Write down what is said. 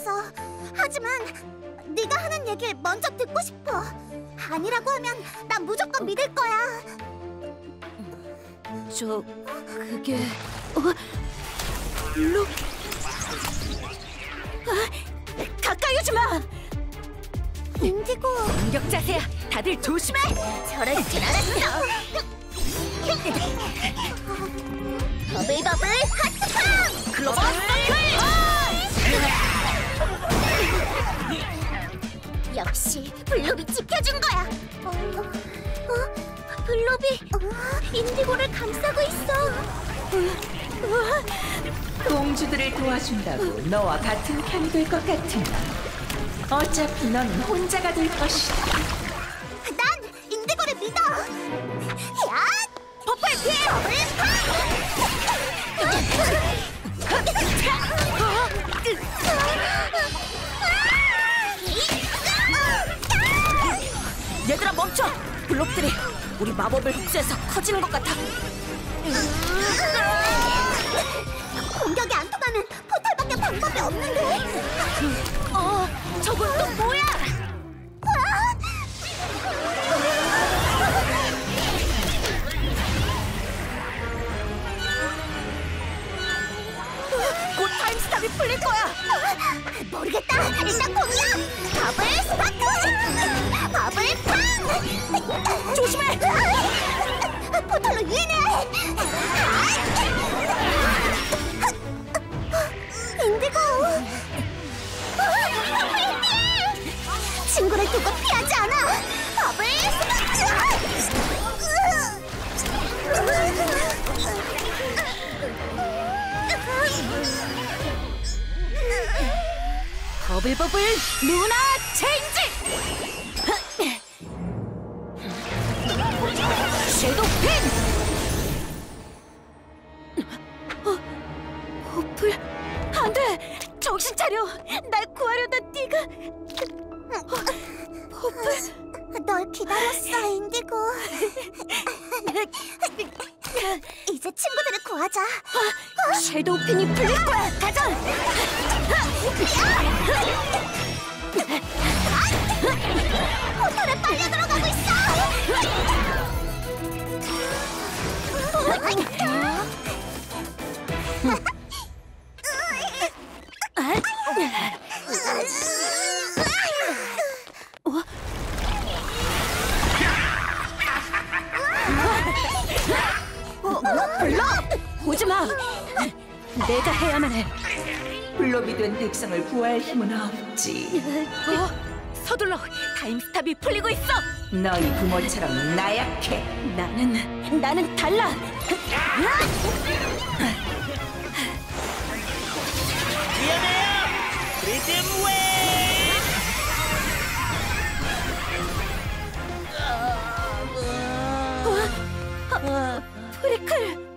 있어. 하지만 네가 하는 얘기를 먼저 듣고 싶어. 아니라고 하면 난 무조건 믿을 거야. 그게... 로... 가까이 오지 마! 인디고... 공격 자세야! 다들 조심해! 저럴 줄 알았어! 버블버블 하트팡! 글로벌 역시 블롭이 지켜준 거야! 블롭이 인디고를 감싸고 있어! 공주들을 도와준다고 너와 같은 편이 될 것 같으나 어차피 너는 혼자가 될 것이다. 난 인디고를 믿어! 야! 버블 피! 얘들아 멈춰! 블록들이 우리 마법을 흡수해서 커지는 것 같아. 공격이 안 통하면 포탈밖에 방법이 없는데? 저건 또 뭐야? 곧 타임스탑이 풀릴 거야! 모르겠다! 일단 공격! 버블 스파크! 버블 팡! 조심해! 포탈로 유인해! 인디고! 친구를 두고 피하지 않아! 버블 버블버블 루나 체인지! 섀도우 핀! 버블... 안 돼! 정신 차려! 날 구하려다 네가... 버블... 널 기다렸어, 인디고. 이제 친구들을 구하자. 섀도우 핀이 풀릴 거야! 가자! 포털에 빨려 들어가고 있어! 블록! 오지마! 내가 해야만 해. 블록이 된 백성을 구할 힘은 없지. 서둘러! 타임스탑이 풀리고 있어! 너희 부모처럼 나약해. 나는 달라! 미안해요! 리듬 웨이브! 프리클!